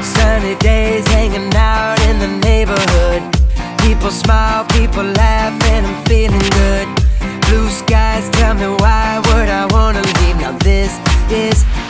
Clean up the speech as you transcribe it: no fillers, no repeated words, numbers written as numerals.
Sunny days hanging out in the neighborhood. People smile, people laugh, and I'm feeling good. Blue skies, tell me why would I wanna leave? Now this is